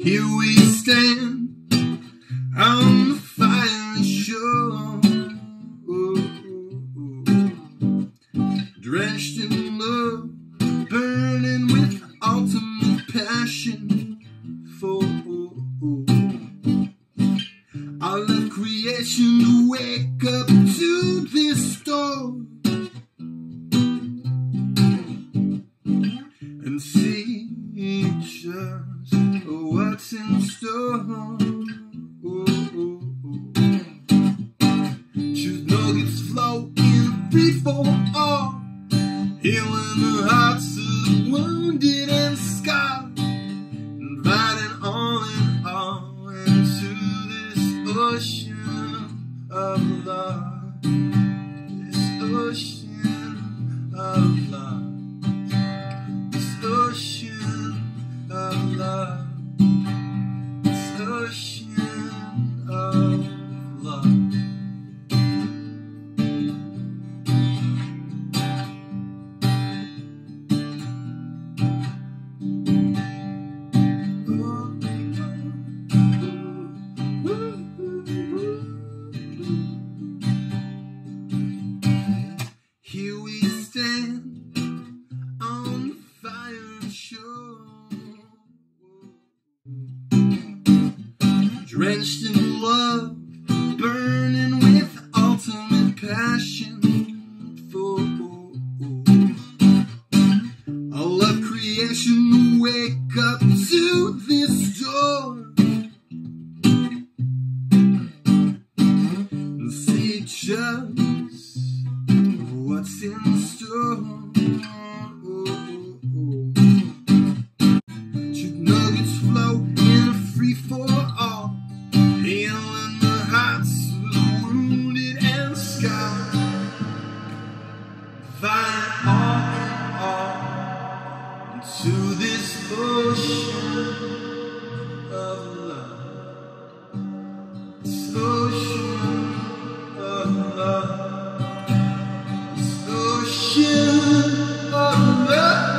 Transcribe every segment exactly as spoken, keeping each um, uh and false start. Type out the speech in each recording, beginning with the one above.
Here we stand on the fiery shore, drenched in love, burning with ultimate passion for I love creation to wake up to this storm and see just what's in store. Choose nuggets flow in free for all, healing the hearts of the wounded and scarred, inviting all and all into this ocean of love, this ocean of love, this ocean of love, this ocean of love. Here we stand on the fire shore, drenched in love, burning with ultimate passion for I love creation to wake up to this door and see just what's in store. Should nuggets flow in a free for all, healing the hearts of the wounded and scarred, find all in all into this ocean of love, this ocean of love. Ocean of love.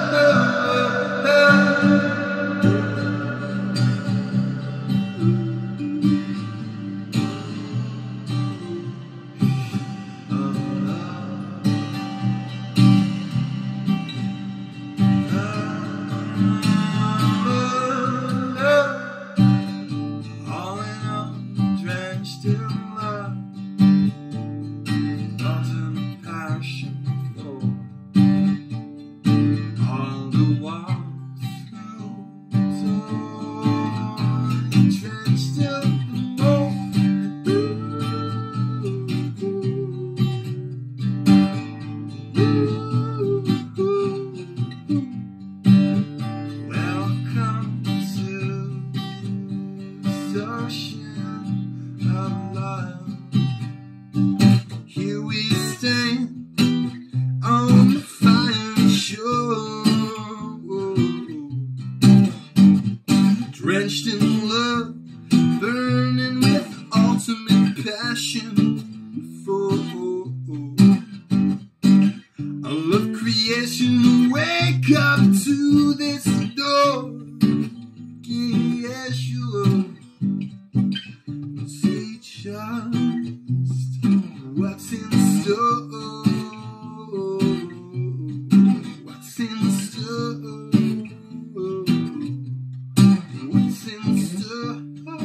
All in all, drenched in love, ultimate passion. All the walls drenched in the mold. Welcome to this ocean of love. Here we stand on the fiery shore, drenched in love, burning with ultimate passion for I love creation to wake up to this door. Yes, you love, see just what's in store. What's in store? What's in store?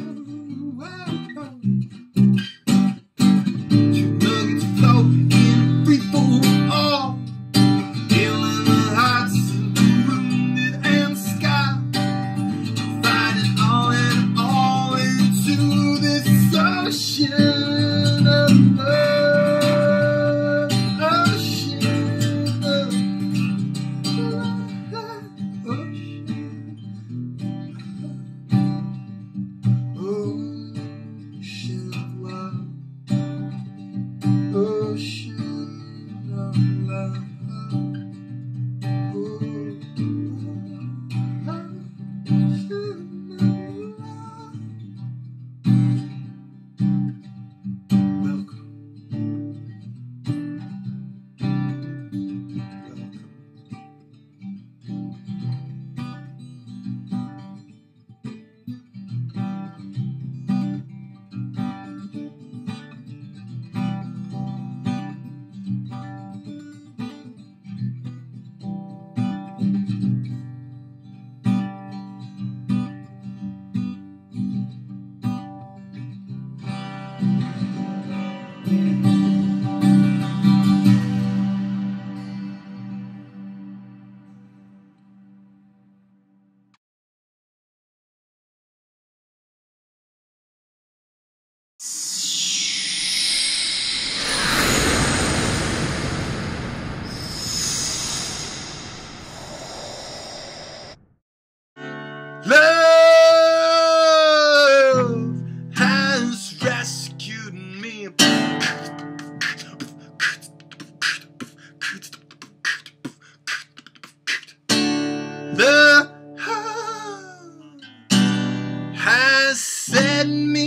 Two nuggets flow in free for all, healing the hearts of the wounded and scarred, fighting all and all into this ocean of love. set me